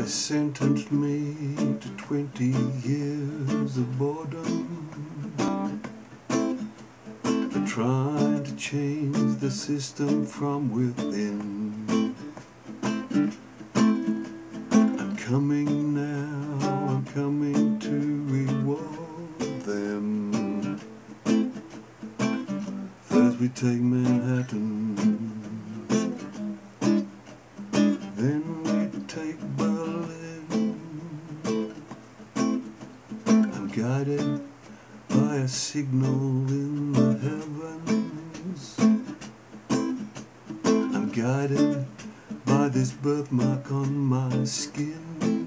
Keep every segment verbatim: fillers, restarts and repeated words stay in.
sentenced me to twenty years of boredom for trying to change the system from within. I'm coming now, I'm coming to reward them. First we take Manhattan, then we take Berlin. I'm guided by a signal in the heavens. I'm guided by this birthmark on my skin.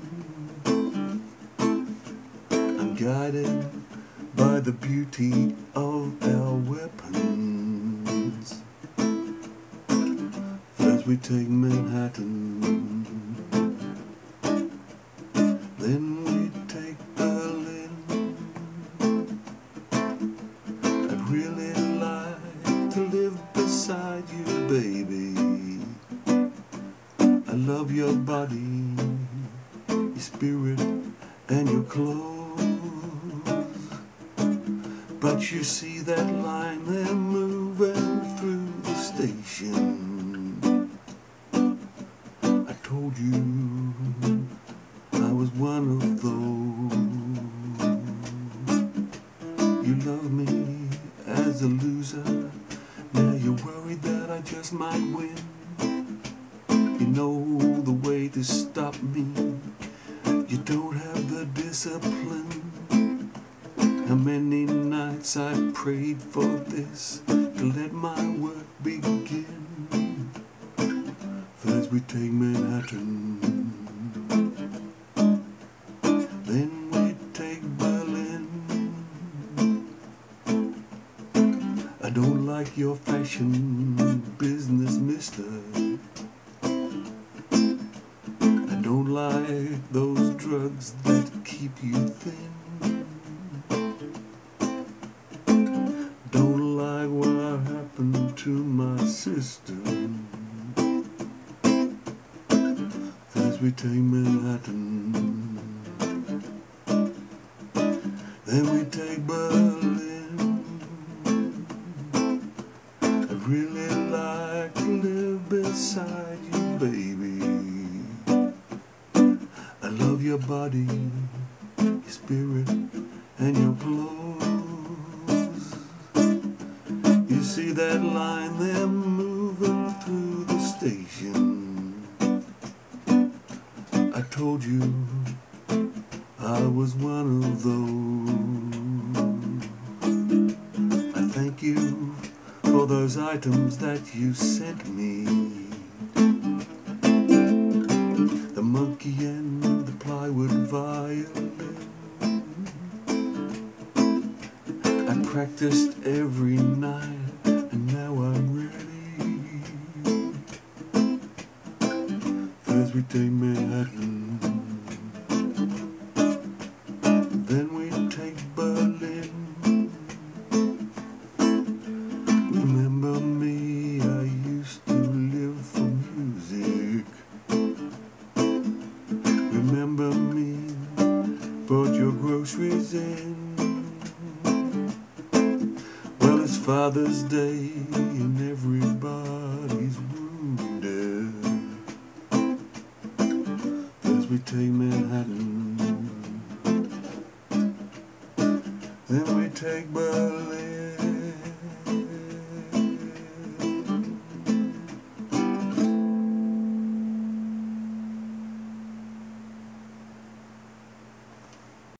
I'm guided by the beauty of our weapons. First we take Manhattan, then we take Berlin. I'd really like to live beside you, baby. I love your body, your spirit, and your clothes. But you see that line there moving through the station. I told you I was one of those. You love me as a loser. Now you're worried that I just might win. You know the way to stop me. You don't have the discipline. How many nights I prayed for this, to let my work begin. First we take Manhattan, then we take Berlin. I don't like your fashion business, mister. I don't like those drugs that keep you thin. Don't like what happened to my sister. First we take Manhattan, then we take Berlin. I'd really like to live beside you, baby. I love your body, your spirit, and your clothes. You see that line there moving through the station. I told you I was one of those. I thank you for those items that you sent me. The monkey and the plywood violin. I practiced every night, and now I'm ready. First we take Manhattan, then we take Berlin. Remember me, I used to live for music. Remember me, brought your groceries in. Well, it's Father's Day and everybody's wounded. First we take Manhattan, then we take Berlin.